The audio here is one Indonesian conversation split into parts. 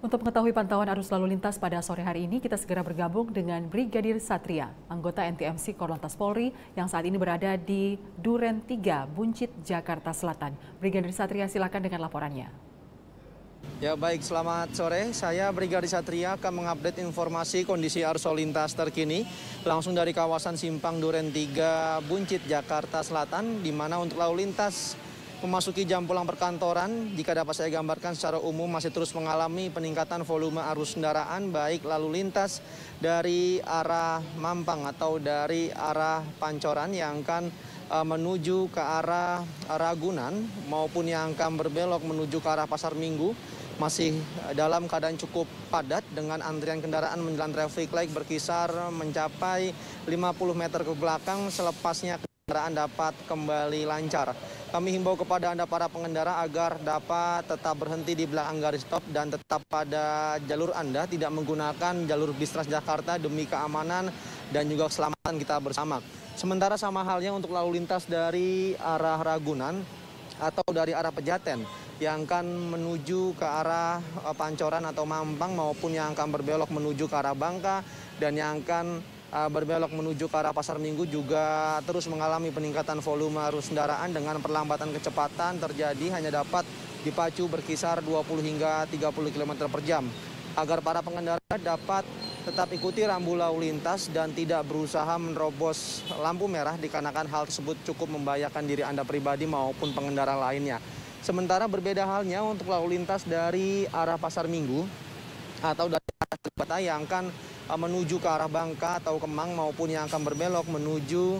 Untuk mengetahui pantauan arus lalu lintas pada sore hari ini, kita segera bergabung dengan Brigadir Satria, anggota NTMC Korlantas Polri yang saat ini berada di Duren 3, Buncit, Jakarta Selatan. Brigadir Satria, silakan dengan laporannya. Ya baik, selamat sore. Saya Brigadir Satria akan mengupdate informasi kondisi arus lalu lintas terkini langsung dari kawasan Simpang Duren 3, Buncit, Jakarta Selatan, di mana untuk lalu lintas memasuki jam pulang perkantoran, jika dapat saya gambarkan secara umum masih terus mengalami peningkatan volume arus kendaraan, baik lalu lintas dari arah Mampang atau dari arah Pancoran yang akan menuju ke arah Ragunan maupun yang akan berbelok menuju ke arah Pasar Minggu masih dalam keadaan cukup padat dengan antrian kendaraan menjelang traffic light berkisar mencapai 50 meter ke belakang, selepasnya kendaraan dapat kembali lancar. Kami himbau kepada Anda para pengendara agar dapat tetap berhenti di belakang garis stop dan tetap pada jalur Anda, tidak menggunakan jalur bis Transjakarta demi keamanan dan juga keselamatan kita bersama. Sementara sama halnya untuk lalu lintas dari arah Ragunan atau dari arah Pejaten yang akan menuju ke arah Pancoran atau Mampang maupun yang akan berbelok menuju ke arah Bangka dan yang akan berbelok menuju ke arah Pasar Minggu juga terus mengalami peningkatan volume arus kendaraan dengan perlambatan kecepatan terjadi hanya dapat dipacu berkisar 20 hingga 30 km per jam. Agar para pengendara dapat tetap ikuti rambu lalu lintas dan tidak berusaha menerobos lampu merah dikarenakan hal tersebut cukup membahayakan diri Anda pribadi maupun pengendara lainnya. Sementara berbeda halnya untuk lalu lintas dari arah Pasar Minggu atau dari arah Kalibata yang akan menuju ke arah Bangka atau Kemang maupun yang akan berbelok menuju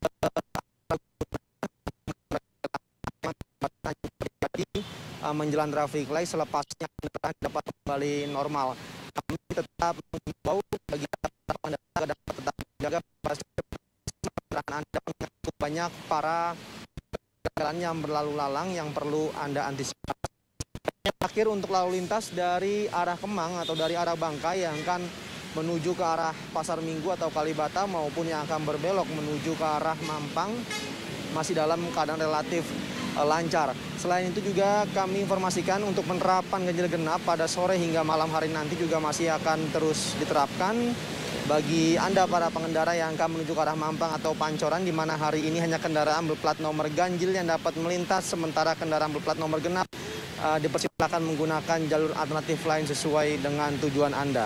menjelang traffic light, selepasnya kendaraan dapat kembali normal. Kami tetap mengimbau bagi para pengendara agar dapat tetap menjaga kendaraan Anda cukup banyak para kendaraan yang berlalu lalang yang perlu Anda antisipasi. Terakhir untuk lalu lintas dari arah Kemang atau dari arah Bangka yang akan menuju ke arah Pasar Minggu atau Kalibata maupun yang akan berbelok menuju ke arah Mampang masih dalam keadaan relatif lancar. Selain itu juga kami informasikan untuk penerapan ganjil genap pada sore hingga malam hari nanti juga masih akan terus diterapkan bagi Anda para pengendara yang akan menuju ke arah Mampang atau Pancoran, di mana hari ini hanya kendaraan berplat nomor ganjil yang dapat melintas, sementara kendaraan berplat nomor genap dipersilakan menggunakan jalur alternatif lain sesuai dengan tujuan Anda.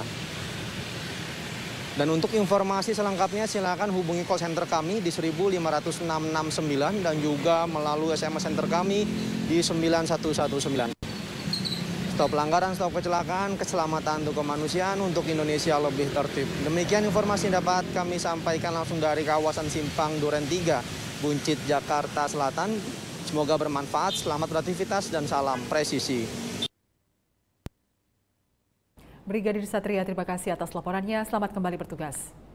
Dan untuk informasi selengkapnya silakan hubungi call center kami di 15669 dan juga melalui SMS center kami di 9119. Stop pelanggaran, stop kecelakaan, keselamatan untuk kemanusiaan untuk Indonesia lebih tertib. Demikian informasi yang dapat kami sampaikan langsung dari kawasan Simpang Duren 3, Buncit, Jakarta Selatan. Semoga bermanfaat, selamat beraktivitas dan salam presisi. Brigadir Satria, terima kasih atas laporannya. Selamat kembali bertugas.